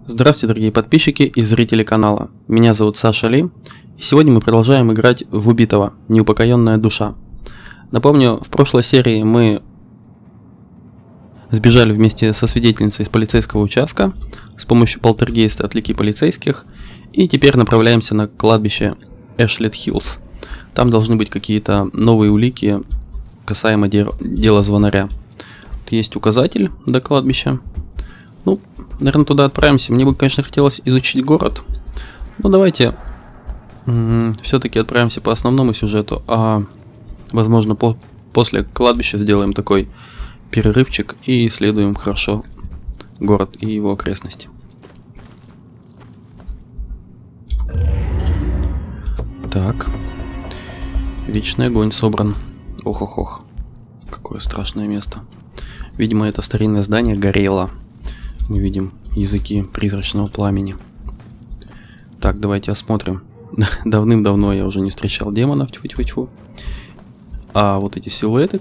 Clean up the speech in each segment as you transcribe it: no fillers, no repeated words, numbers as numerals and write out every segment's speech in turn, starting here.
Здравствуйте, дорогие подписчики и зрители канала. Меня зовут Саша Ли, и сегодня мы продолжаем играть в Убитого. Неупокоенная душа. Напомню, в прошлой серии мы сбежали вместе со свидетельницей из полицейского участка с помощью полтергейста отвлеки полицейских, и теперь направляемся на кладбище Эшлет-Хиллз. Там должны быть какие-то новые улики касаемо дела звонаря. Тут есть указатель до кладбища. Ну, наверное, туда отправимся. Мне бы, конечно, хотелось изучить город. Но давайте все-таки отправимся по основному сюжету. А возможно, после кладбища сделаем такой перерывчик и исследуем хорошо город и его окрестности. Так. Вечный огонь собран. Ох-ох-ох. Какое страшное место. Видимо, это старинное здание горело. Мы видим языки призрачного пламени. Так, давайте осмотрим. Давным-давно я уже не встречал демонов. Тьфу-тьфу-тьфу. А вот эти силуэты,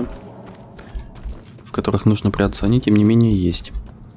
в которых нужно прятаться, они тем не менее есть.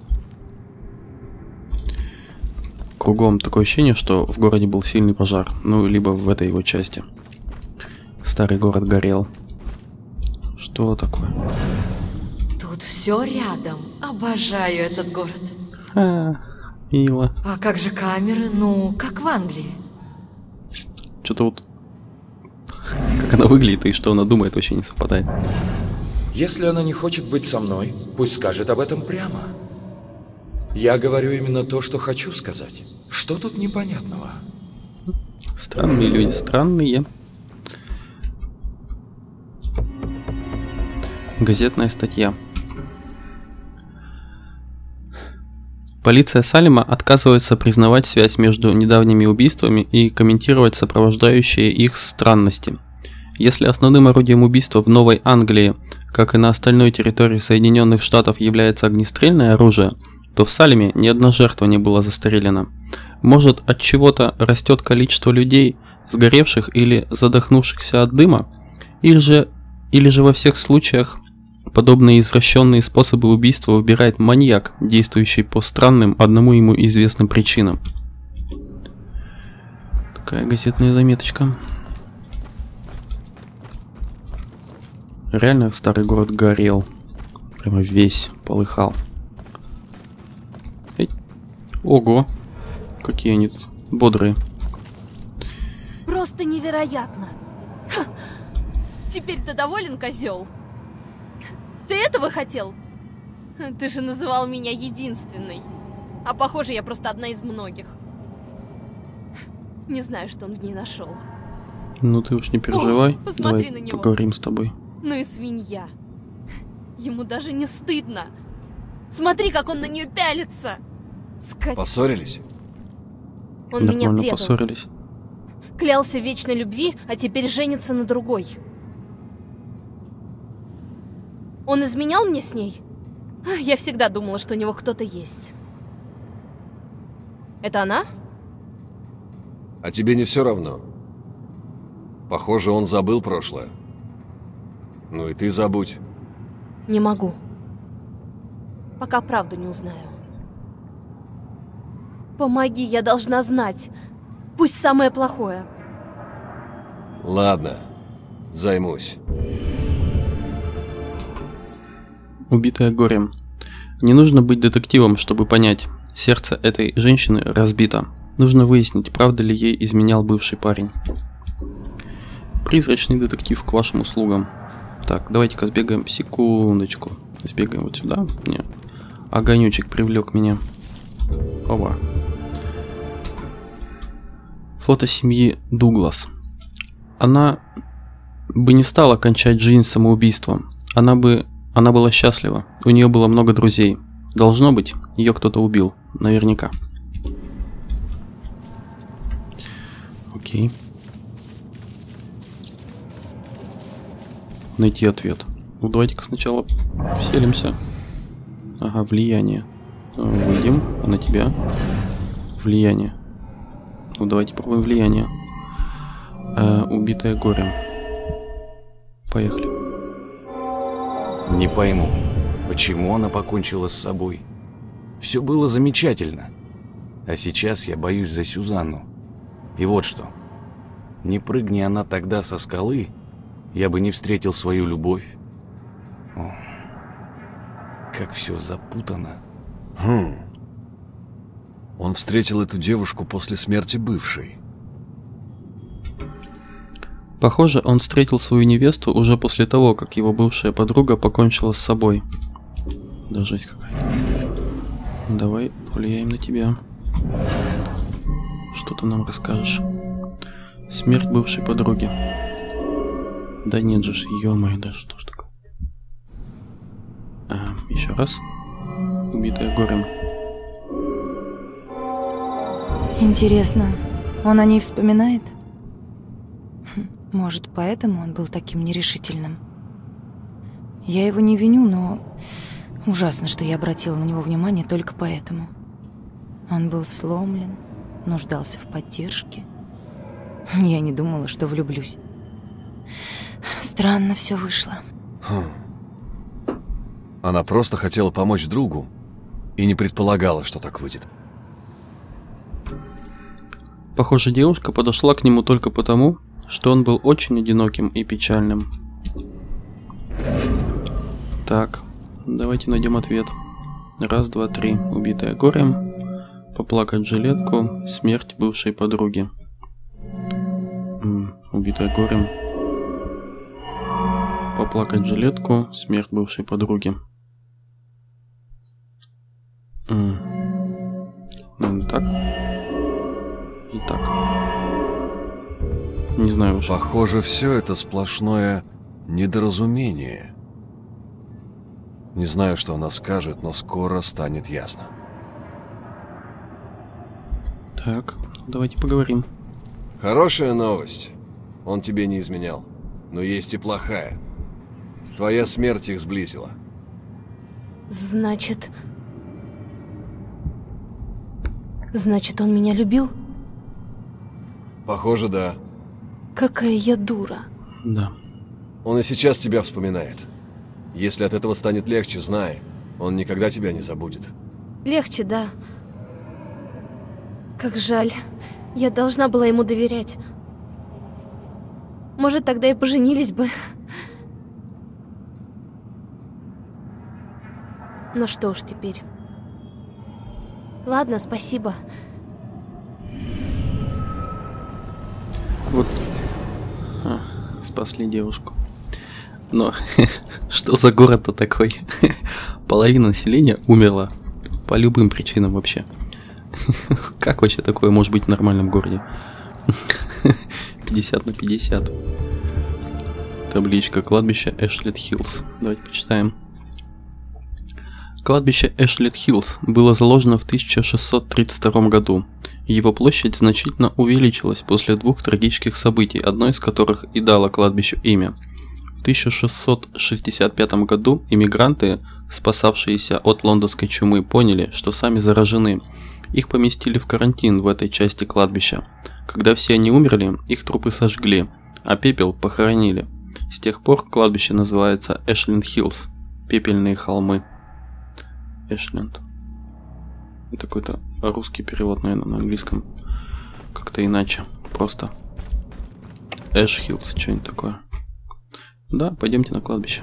Кругом такое ощущение, что в городе был сильный пожар. Ну, либо в этой его части. Старый город горел. Что такое? Тут все рядом. Обожаю этот город. Мило. А как же камеры? Ну, как в Англии. Что-то вот... Как она выглядит и что она думает, вообще не совпадает. Если она не хочет быть со мной, пусть скажет об этом прямо. Я говорю именно то, что хочу сказать. Что тут непонятного? Странные люди, странные. Газетная статья. Полиция Салема отказывается признавать связь между недавними убийствами и комментировать сопровождающие их странности. Если основным орудием убийства в Новой Англии, как и на остальной территории Соединенных Штатов, является огнестрельное оружие, то в Салеме ни одна жертва не была застрелена. Может, от чего-то растет количество людей, сгоревших или задохнувшихся от дыма, или же во всех случаях подобные извращенные способы убийства выбирает маньяк, действующий по странным, одному ему известным причинам. Такая газетная заметочка. Реально старый город горел. Прямо весь полыхал. Ого! Какие они тут бодрые. Просто невероятно. Ха. Теперь ты доволен, козел? Ты этого хотел? Ты же называл меня единственной. А похоже, я просто одна из многих. Не знаю, что он в ней нашел. Ну ты уж не переживай. О, посмотри Давай на него. поговорим с тобой. Ну и свинья. Ему даже не стыдно. Смотри, как он на нее пялится. Поссорились? Он меня Нормально предал. поссорились. Клялся в вечной любви, а теперь женится на другой. Он изменял мне с ней? Я всегда думала, что у него кто-то есть. Это она? А тебе не все равно? Похоже, он забыл прошлое. Ну и ты забудь. Не могу. Пока правду не узнаю. Помоги, я должна знать. Пусть самое плохое. Ладно, займусь. Убитая горем. Не нужно быть детективом, чтобы понять, сердце этой женщины разбито. Нужно выяснить, правда ли ей изменял бывший парень. Призрачный детектив к вашим услугам. Так, давайте-ка сбегаем, секундочку. Сбегаем вот сюда. Нет. Огонючек привлек меня. Оба. Фото семьи Дуглас. Она бы не стала кончать жизнь самоубийством. Она была счастлива. У нее было много друзей. Должно быть, ее кто-то убил. Наверняка. Окей. Найти ответ. Ну, давайте-ка сначала вселимся. Ага, влияние. Выйдем. А на тебя? Влияние. Ну, давайте попробуем влияние. Убитая горем. Поехали. Не пойму, почему она покончила с собой. Все было замечательно. А сейчас я боюсь за Сюзанну. И вот что. Не прыгни она тогда со скалы, я бы не встретил свою любовь. О, как все запутано. Он встретил эту девушку после смерти бывшей. Похоже, он встретил свою невесту уже после того, как его бывшая подруга покончила с собой. Да жесть какая-то. Давай повлияем на тебя. Что ты нам расскажешь? Смерть бывшей подруги. Да нет же, ё-моё, да что ж такое? Еще раз. Убитая горем. Интересно, он о ней вспоминает? Может, поэтому он был таким нерешительным? Я его не виню, но ужасно, что я обратила на него внимание только поэтому. Он был сломлен, нуждался в поддержке. Я не думала, что влюблюсь. Странно все вышло. Она просто хотела помочь другу и не предполагала, что так выйдет. Похоже, девушка подошла к нему только потому, что он был очень одиноким и печальным. Так, давайте найдем ответ. Раз, два, три. Убитая горем. Поплакать в жилетку. Смерть бывшей подруги. Убитая горем. Поплакать в жилетку. Смерть бывшей подруги. Наверное, так. И так. Не знаю уж. Похоже, все это сплошное недоразумение. Не знаю, что она скажет, но скоро станет ясно. Так, давайте поговорим. Хорошая новость. Он тебе не изменял. Но есть и плохая. Твоя смерть их сблизила. Значит, он меня любил? Похоже, да. Какая я дура. Да. Он и сейчас тебя вспоминает. Если от этого станет легче, знай, он никогда тебя не забудет. Легче, да. Как жаль. Я должна была ему доверять. Может, тогда и поженились бы. Ну что уж теперь. Ладно, спасибо. Вот. Спасли девушку. Но что за город-то такой? Половина населения умерла. По любым причинам вообще. Как вообще такое может быть в нормальном городе? 50 на 50. Табличка кладбища Эшлет-Хиллз. Давайте почитаем. Кладбище Эшлет-Хиллз было заложено в 1632 году. Его площадь значительно увеличилась после двух трагических событий, одно из которых и дало кладбищу имя. В 1665 году иммигранты, спасавшиеся от лондонской чумы, поняли, что сами заражены. Их поместили в карантин в этой части кладбища. Когда все они умерли, их трупы сожгли, а пепел похоронили. С тех пор кладбище называется Эшленд-Хиллз, пепельные холмы. Эшленд. Это какой-то русский перевод, наверное, на английском. Как-то иначе. Просто Эш-Хиллз, что-нибудь такое. Да, пойдемте на кладбище.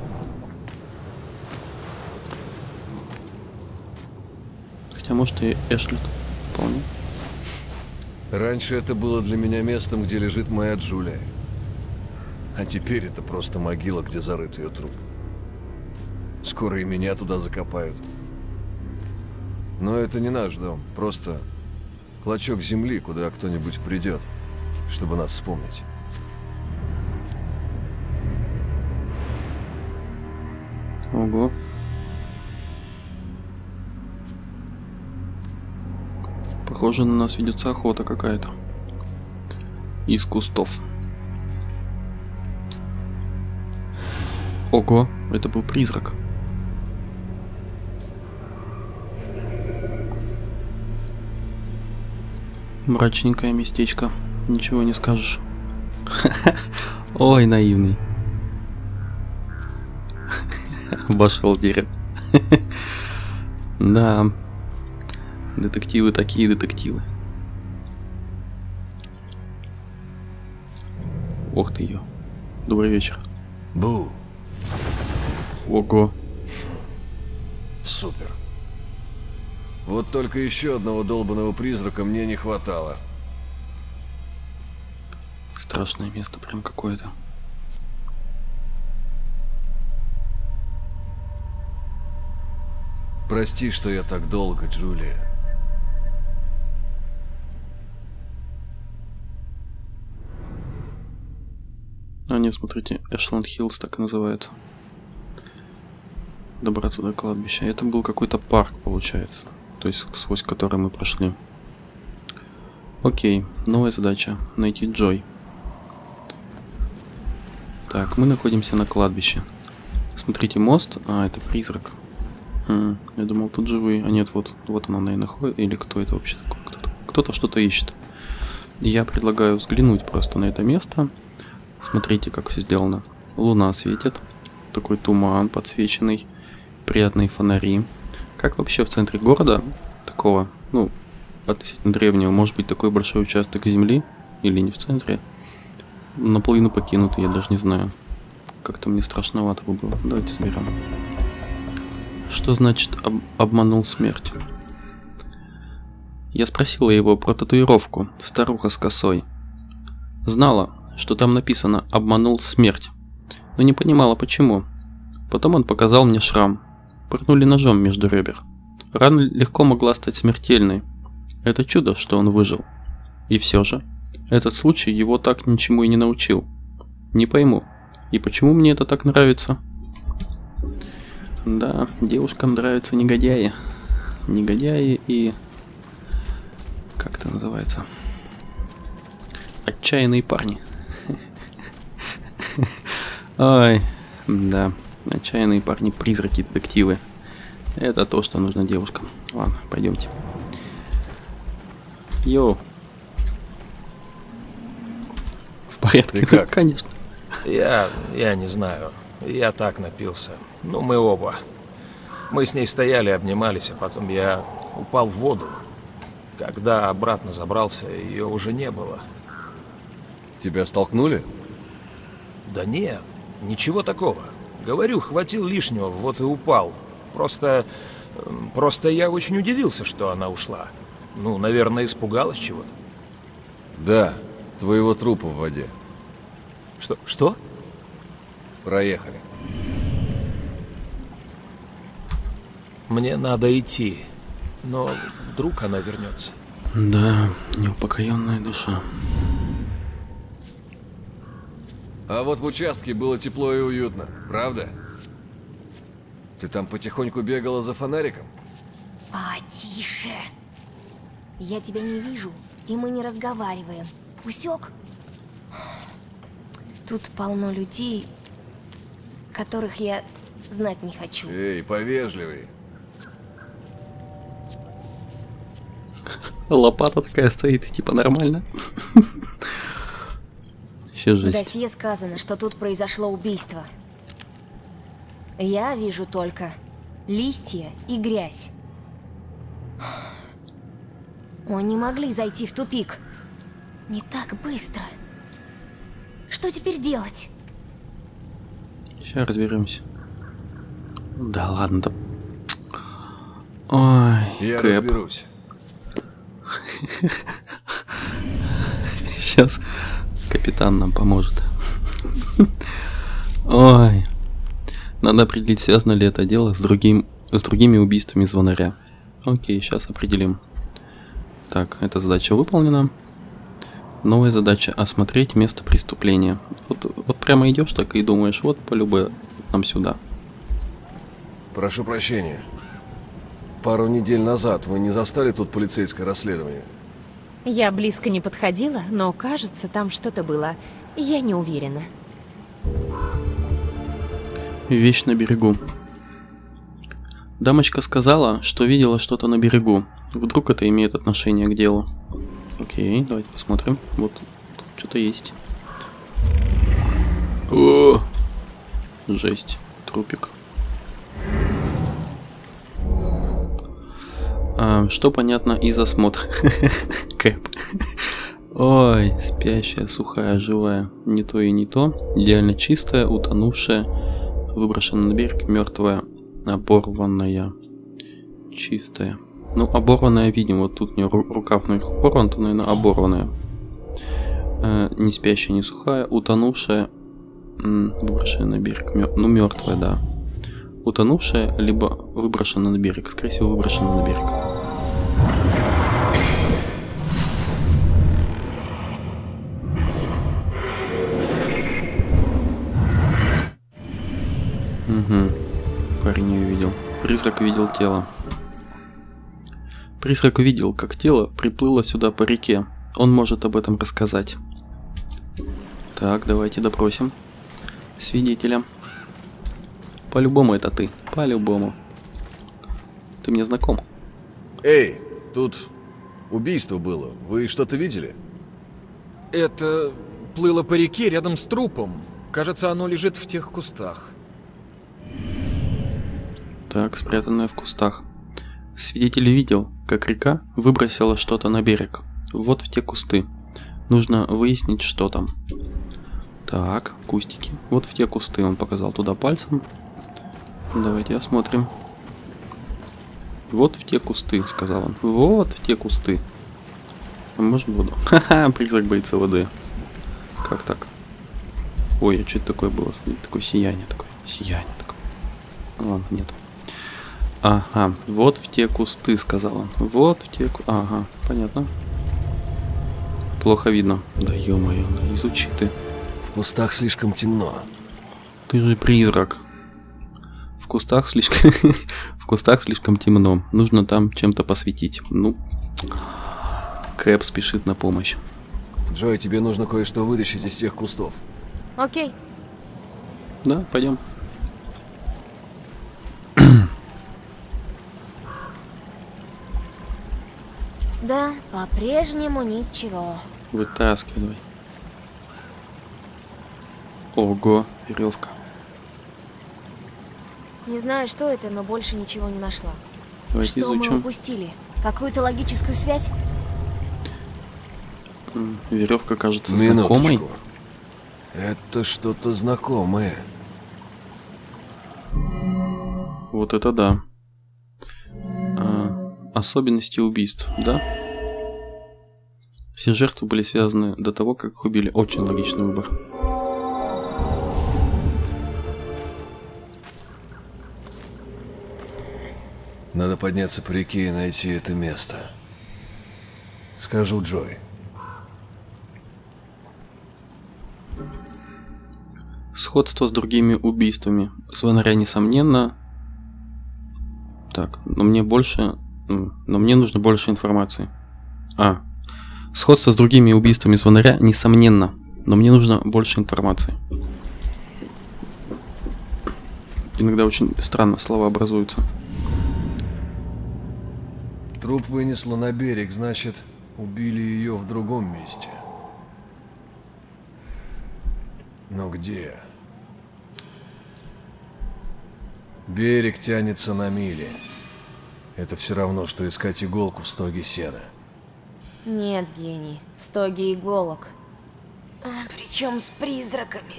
Хотя, может, и Эшлет. Вполне. Раньше это было для меня местом, где лежит моя Джулия. А теперь это просто могила, где зарыт ее труп. Скоро и меня туда закопают. Но это не наш дом, просто клочок земли, куда кто-нибудь придет, чтобы нас вспомнить. Ого. Похоже, на нас ведется охота какая-то. Из кустов. Ого, это был призрак. Мрачненькое местечко. Ничего не скажешь. Ой, наивный. Обошел дерево. Да. Детективы такие детективы. Ох ты ее. Добрый вечер. Бу. Ого. Супер. Вот только еще одного долбаного призрака мне не хватало. Страшное место прям какое-то. Прости, что я так долго, Джулия. А нет, смотрите, Эшланд Хиллз так и называется. Добраться до кладбища. Это был какой-то парк, получается. То есть, сквозь который мы прошли. Окей, новая задача. Найти Джой. Так, мы находимся на кладбище. Смотрите, мост. А, это призрак. Я думал, тут живые. А нет, вот она, наверное, ходит. Или кто это вообще такой? Кто-то что-то ищет. Я предлагаю взглянуть просто на это место. Смотрите, как все сделано. Луна светит. Такой туман подсвеченный. Приятные фонари. Как вообще в центре города такого, ну, относительно древнего, может быть такой большой участок земли? Или не в центре? Наполовину покинутый, я даже не знаю. Как-то мне страшновато бы было. Давайте соберем. Что значит обманул смерть? Я спросила его про татуировку «Старуха с косой». Знала, что там написано «обманул смерть», но не понимала почему. Потом он показал мне шрам. Пырнули ножом между ребер. Рана легко могла стать смертельной. Это чудо, что он выжил. И все же, этот случай его так ничему и не научил. Не пойму, и почему мне это так нравится? Да, девушкам нравятся негодяи. Негодяи и... Как это называется? Отчаянные парни. Ой, да. Отчаянные парни, призраки, детективы. Это то, что нужно девушкам. Ладно, пойдемте. Йоу. В порядке? Ты как? Конечно. Я не знаю. Я так напился. Ну, мы оба. Мы с ней стояли, обнимались, а потом я упал в воду. Когда обратно забрался, ее уже не было. Тебя столкнули? Да нет, ничего такого. Говорю, хватил лишнего, вот и упал. Просто я очень удивился, что она ушла. Ну, наверное, испугалась чего-то. Да, твоего трупа в воде. Что? Проехали. Мне надо идти, но вдруг она вернется. Да, неупокоенная душа. А вот в участке было тепло и уютно, правда? Ты там потихоньку бегала за фонариком? Потише. Я тебя не вижу, и мы не разговариваем. Усек? Тут полно людей, которых я знать не хочу. Эй, повежливей. Лопата такая стоит, типа нормально. Еще В жесть. досье сказано, что тут произошло убийство. Я вижу только листья и грязь. Мы не могли зайти в тупик. Не так быстро. Что теперь делать? Сейчас разберемся. Да ладно, да. Ой, Я Кэп. разберусь. Сейчас капитан нам поможет. Ой. Надо определить, связано ли это дело с другими убийствами звонаря. Окей, сейчас определим. Так, эта задача выполнена. Новая задача — осмотреть место преступления. Вот прямо идешь так и думаешь, вот по-любому нам сюда. Прошу прощения. Пару недель назад вы не застали тут полицейское расследование? Я близко не подходила, но кажется, там что-то было. Я не уверена. Вещь на берегу. Дамочка сказала, что видела что-то на берегу. Вдруг это имеет отношение к делу. Окей, давайте посмотрим. Вот тут что-то есть. О! Жесть. Трупик. Что понятно из осмотра? Кэп. Ой, спящая, сухая, живая. Не то и не то. Идеально чистая, утонувшая, выброшена на берег, мертвая, оборванная. Чистая. Ну, оборванная видим. Вот тут у нее рукав наверху порван, то, наверное, оборванная. Не спящая, не сухая. Утонувшая, выброшенная на берег. Ну, мертвая, да. Утонувшая, либо выброшена на берег. Скорее всего, выброшена на берег. Угу. Парень ее видел. Призрак видел тело. Призрак увидел, как тело приплыло сюда по реке. Он может об этом рассказать. Так, давайте допросим свидетеля. По-любому это ты. По-любому. Ты мне знаком. Эй, тут убийство было. Вы что-то видели? Это плыло по реке рядом с трупом. Кажется, оно лежит в тех кустах. Так, спрятанное в кустах. Свидетель видел, как река выбросила что-то на берег. Вот в те кусты. Нужно выяснить, что там. Так, кустики. Вот в те кусты. Он показал туда пальцем. Давайте осмотрим. Вот в те кусты, сказал он. Вот в те кусты. А можно воду? Ха-ха, призрак боится воды. Как так? Ой, а что это такое было? Такое сияние такое. Сияние такое. Ладно, нет. Ага, вот в те кусты, сказал он. Вот в те кусты. Ага, понятно. Плохо видно. Да ё-моё, изучи ты. В кустах слишком темно. Ты же призрак. В кустах слишком... в кустах слишком темно. Нужно там чем-то посветить. Ну, Кэп спешит на помощь. Джой, тебе нужно кое-что вытащить из тех кустов. Окей. Да, пойдем. Да, по-прежнему ничего. Вытаскивай. Ого, веревка. Не знаю, что это, но больше ничего не нашла. Давайте Что изучим. мы упустили? Какую-то логическую связь? Веревка кажется Минуточку. знакомой. Это что-то знакомое. Вот это да. Особенности убийств, да? Все жертвы были связаны до того, как их убили. Очень логичный выбор. Надо подняться по реке и найти это место. Скажу Джой. Сходство с другими убийствами. Звонаря, несомненно. Так, но мне нужно больше информации. Сходство с другими убийствами звонаря, несомненно. Но мне нужно больше информации. Иногда очень странно слова образуются. Труп вынесло на берег, значит, убили ее в другом месте. Но где? Берег тянется на мили. Это все равно, что искать иголку в стоге сена. Нет, гений. В стоге иголок. Причем с призраками.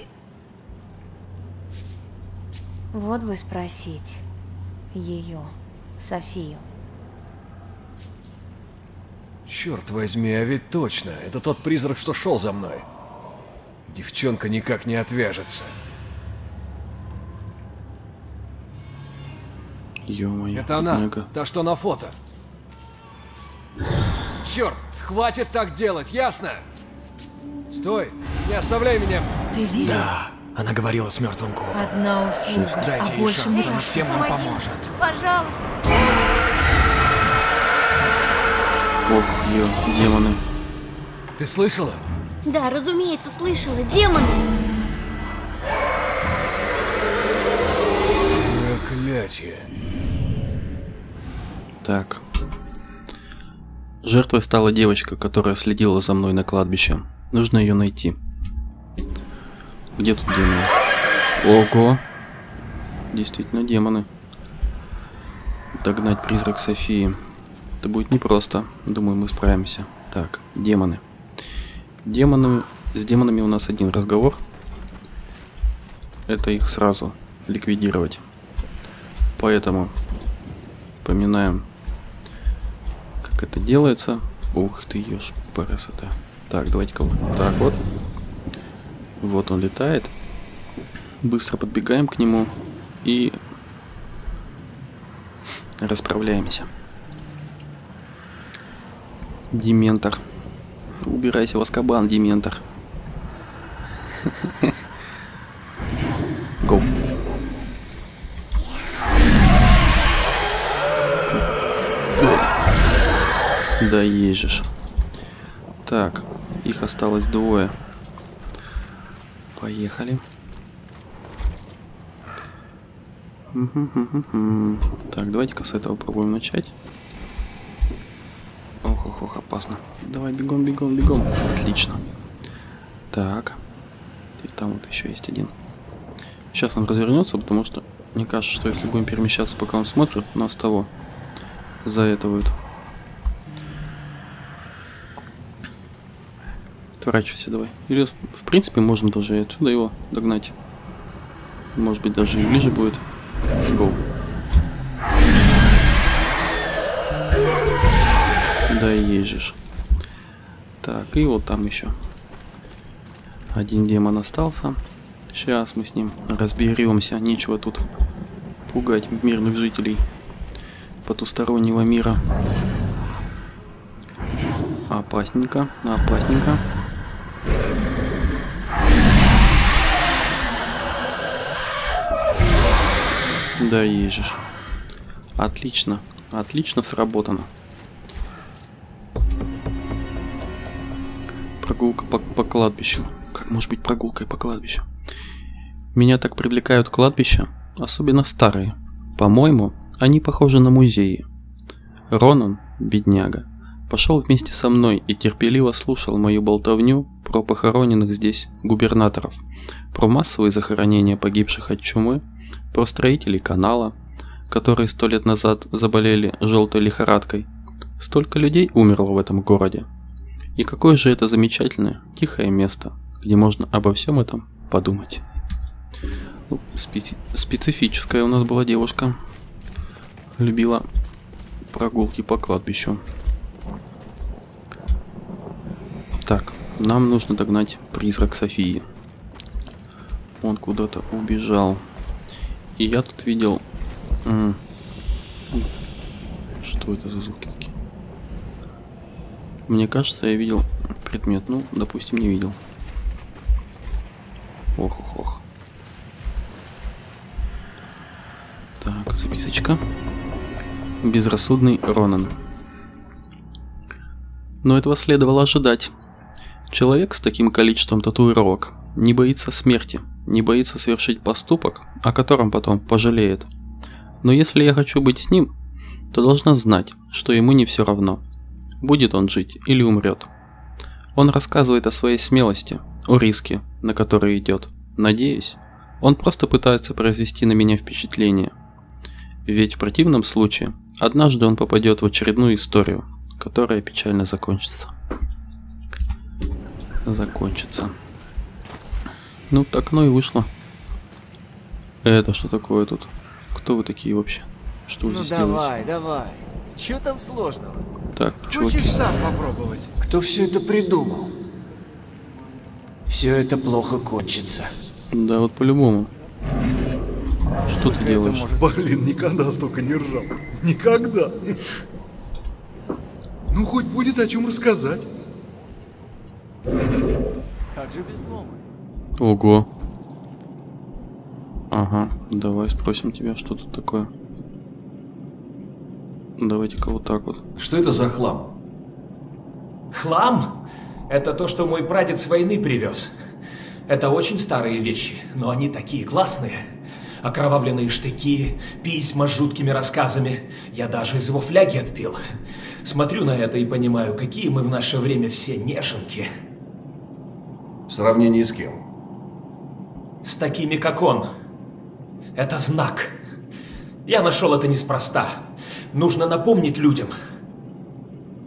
Вот бы спросить ее, Софию. Черт возьми, а ведь точно, это тот призрак, что шел за мной. Девчонка никак не отвяжется. Ё-моё, Это она, бедняга. та, что на фото. Черт, хватит так делать, ясно? Стой, не оставляй меня. Ты видел? Да, она говорила с мертвым копом. Одна услуга, Дайте а ей больше шанс, не она всем нам поможет. Пожалуйста. Ох, демоны. Ты слышала? Да, разумеется, слышала. Демоны! Проклятье. Так. Жертвой стала девочка, которая следила за мной на кладбище. Нужно ее найти. Где тут демоны? Ого! Действительно демоны. Догнать призрак Софии. Это будет непросто. Думаю, мы справимся. Так, демоны. С демонами у нас один разговор. Это их сразу ликвидировать. Поэтому вспоминаем, как это делается. Ух ты, ешь, красота. Так, давайте-ка вот так вот. Вот он летает. Быстро подбегаем к нему и расправляемся. Дементор. Убирайся в Азкабан, Дементор. Гоу. Да ежешь. Так, их осталось двое. Поехали. Так, давайте-ка с этого попробуем начать. Ох, опасно. Давай, бегом, бегом, бегом. Отлично. Так. И там вот еще есть один. Сейчас он развернется, потому что мне кажется, что если будем перемещаться, пока он смотрит, нас того заэтывают. Отворачивайся давай. Или, в принципе, можем даже и отсюда его догнать. Может быть, даже и ближе будет. Go. Да ежешь. Так, и вот там еще один демон остался. Сейчас мы с ним разберемся. Нечего тут пугать мирных жителей потустороннего мира. Опасненько, опасненько. Да ежешь. Отлично, отлично сработано. Прогулка по кладбищу. Как может быть прогулкой по кладбищу? Меня так привлекают кладбища, особенно старые. По-моему, они похожи на музеи. Ронан, бедняга, пошел вместе со мной и терпеливо слушал мою болтовню про похороненных здесь губернаторов, про массовые захоронения погибших от чумы, про строителей канала, которые 100 лет назад заболели желтой лихорадкой. Столько людей умерло в этом городе. И какое же это замечательное, тихое место, где можно обо всем этом подумать. Ну, специфическая у нас была девушка. Любила прогулки по кладбищу. Так, нам нужно догнать призрак Софии. Он куда-то убежал. И я тут видел... Что это за звуки такие? Мне кажется, я видел предмет. Ну, допустим, не видел. Ох. Так, записочка. Безрассудный Ронан. Но этого следовало ожидать. Человек с таким количеством татуировок не боится смерти, не боится совершить поступок, о котором потом пожалеет. Но если я хочу быть с ним, то должна знать, что ему не все равно, будет он жить или умрет. Он рассказывает о своей смелости, о риске, на который идет. Надеюсь, он просто пытается произвести на меня впечатление. Ведь в противном случае, однажды он попадет в очередную историю, которая печально закончится. Ну, так оно и вышло. Это что такое тут? Кто вы такие вообще? Что вы здесь делаете? Давай. Чё там сложного? Так, чуваки. Хочешь сам попробовать? Кто все это придумал? Все это плохо кончится. Да, вот по-любому. Что ты делаешь? Блин, никогда столько не ржал. Никогда. Ну, хоть будет о чем рассказать. Как же без лома? Ого. Ага, давай спросим тебя, что тут такое. Давайте-ка вот так вот. Что это за хлам? Хлам? Это то, что мой прадед с войны привез. Это очень старые вещи, но они такие классные. Окровавленные штыки, письма с жуткими рассказами. Я даже из его фляги отпил. Смотрю на это и понимаю, какие мы в наше время все неженки. В сравнении с кем? С такими, как он. Это знак. Я нашел это неспроста. Нужно напомнить людям.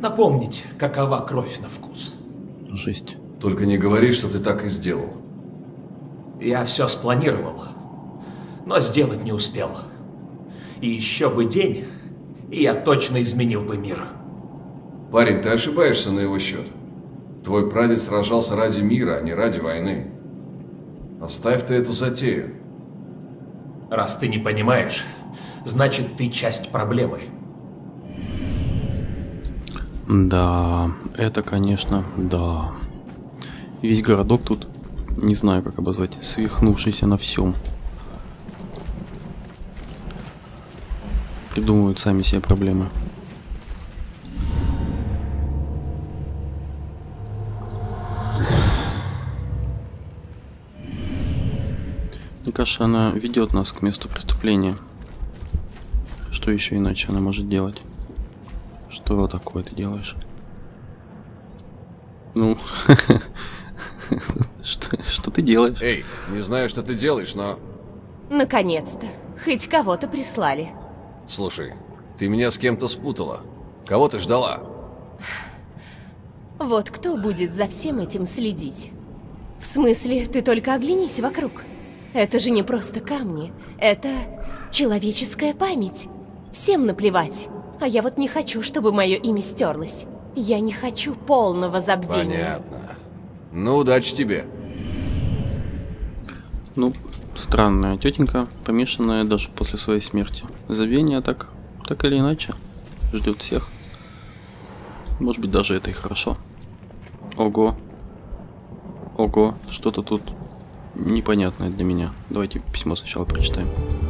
Напомнить, какова кровь на вкус. Жесть. Только не говори, что ты так и сделал. Я все спланировал, но сделать не успел. И еще бы день, и я точно изменил бы мир. Парень, ты ошибаешься на его счет. Твой прадед сражался ради мира, а не ради войны. Оставь ты эту затею. Раз ты не понимаешь, значит, ты часть проблемы. Да, это, конечно, да. Весь городок тут, не знаю, как обозвать, свихнувшийся на всем. Придумывают сами себе проблемы. Мне кажется, она ведет нас к месту преступления. Что еще иначе она может делать? Что такое ты делаешь? Ну, что ты делаешь? Эй, не знаю, что ты делаешь, но... Наконец-то. Хоть кого-то прислали. Слушай, ты меня с кем-то спутала. Кого ты ждала? Вот кто будет за всем этим следить? В смысле, ты только оглянись вокруг. Это же не просто камни. Это человеческая память. Всем наплевать. А я вот не хочу, чтобы мое имя стерлось. Я не хочу полного забвения. Понятно. Ну, удачи тебе. Ну, странная тетенька, помешанная даже после своей смерти. Забвение так или иначе ждет всех. Может быть, даже это и хорошо. Ого. Ого, что-то тут непонятное для меня. Давайте письмо сначала прочитаем.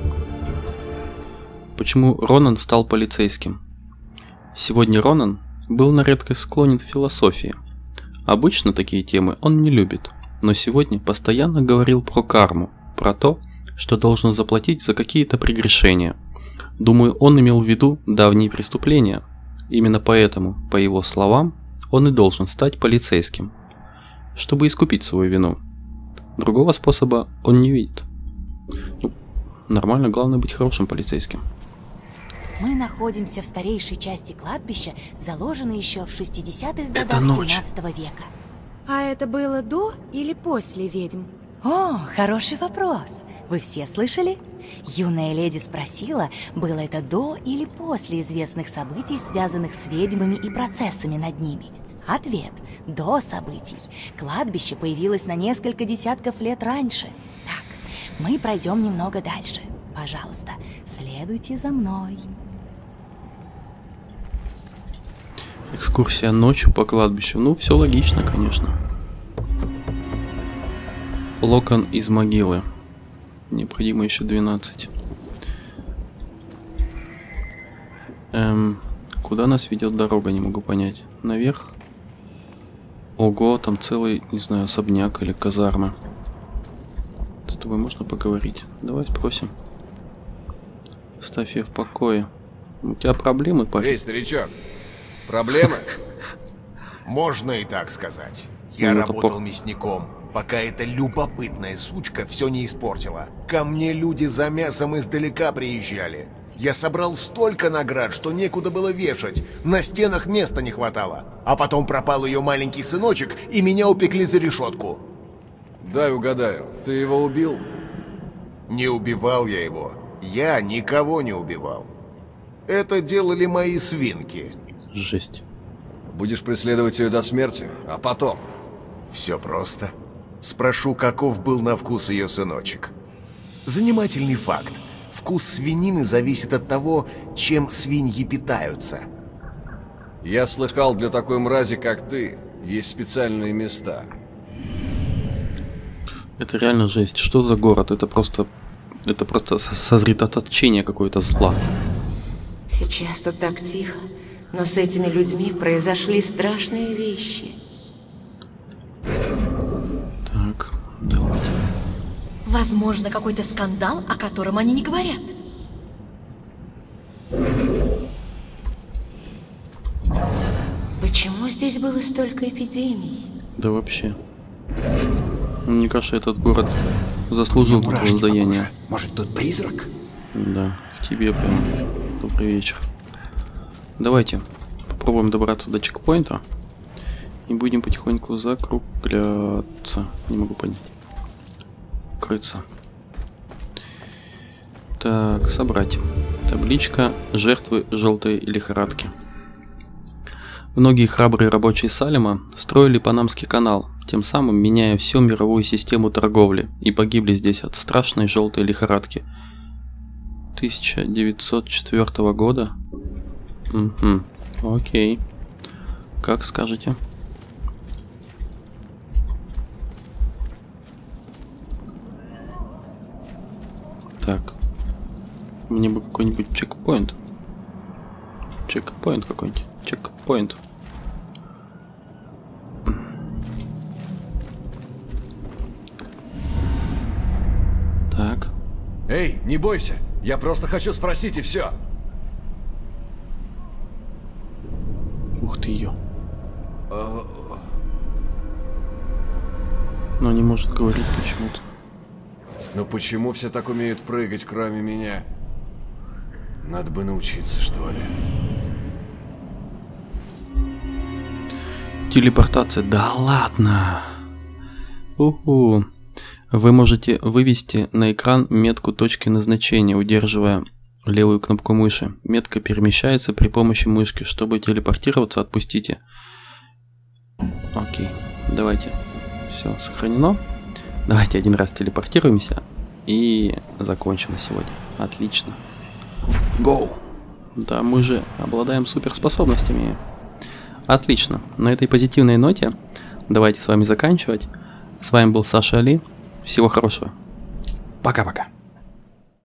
Почему Ронан стал полицейским? Сегодня Ронан был на редкость склонен к философии. Обычно такие темы он не любит, но сегодня постоянно говорил про карму, про то, что должен заплатить за какие-то прегрешения. Думаю, он имел в виду давние преступления. Именно поэтому, по его словам, он и должен стать полицейским, чтобы искупить свою вину. Другого способа он не видит. Ну, нормально, главное быть хорошим полицейским. Мы находимся в старейшей части кладбища, заложенной еще в 60-х годах 17 века. А это было до или после ведьм? О, хороший вопрос. Вы все слышали? Юная леди спросила, было это до или после известных событий, связанных с ведьмами и процессами над ними. Ответ – до событий. Кладбище появилось на несколько десятков лет раньше. Так, мы пройдем немного дальше. Пожалуйста, следуйте за мной. Экскурсия ночью по кладбищу. Ну, все логично, конечно. Локон из могилы. Необходимо еще 12. Куда нас ведет дорога, не могу понять. Наверх? Ого, там целый, не знаю, особняк или казарма. С тобой можно поговорить? Давай спросим. Оставь ее в покое. У тебя проблемы, парень? Эй, старичок, проблемы? Можно и так сказать. Я работал мясником, пока эта любопытная сучка все не испортила. Ко мне люди за мясом издалека приезжали. Я собрал столько наград, что некуда было вешать. На стенах места не хватало. А потом пропал ее маленький сыночек, и меня упекли за решетку. Дай угадаю, ты его убил? Не убивал я его. Я никого не убивал. Это делали мои свинки. Жесть. Будешь преследовать ее до смерти, а потом? Все просто. Спрошу, каков был на вкус ее сыночек. Занимательный факт. Вкус свинины зависит от того, чем свиньи питаются. Я слыхал, для такой мрази, как ты, есть специальные места. Это реально жесть. Что за город? Это просто сосредоточение какое-то зла. Сейчас тут так тихо, но с этими людьми произошли страшные вещи. Так, давайте. Возможно, какой-то скандал, о котором они не говорят. Почему здесь было столько эпидемий? Да вообще. Мне кажется, этот город заслужил тут воздаяние. Может, тут призрак? Да, в тебе прям. Добрый вечер. Давайте попробуем добраться до чекпоинта. И будем потихоньку закругляться. Не могу понять. Крыться. Так, собрать. Табличка «Жертвы желтой лихорадки». Многие храбрые рабочие Салема строили Панамский канал, тем самым меняя всю мировую систему торговли, и погибли здесь от страшной желтой лихорадки. 1904 года? Угу. Окей. Как скажете. Так. Мне бы какой-нибудь чекпоинт. Чекпоинт какой-нибудь. Чекпоинт. Так. Эй, не бойся. Я просто хочу спросить и все. Ух ты ее. Но не может говорить почему-то. Ну почему все так умеют прыгать, кроме меня? Надо бы научиться, что ли. Телепортация. Да ладно. Уху. Вы можете вывести на экран метку точки назначения, удерживая левую кнопку мыши. Метка перемещается при помощи мышки. Чтобы телепортироваться, отпустите. Окей. Давайте. Все сохранено. Давайте один раз телепортируемся и закончим на сегодня. Отлично. Go! Да, мы же обладаем суперспособностями. Отлично. На этой позитивной ноте давайте с вами заканчивать. С вами был Саша Али. Всего хорошего. Пока-пока.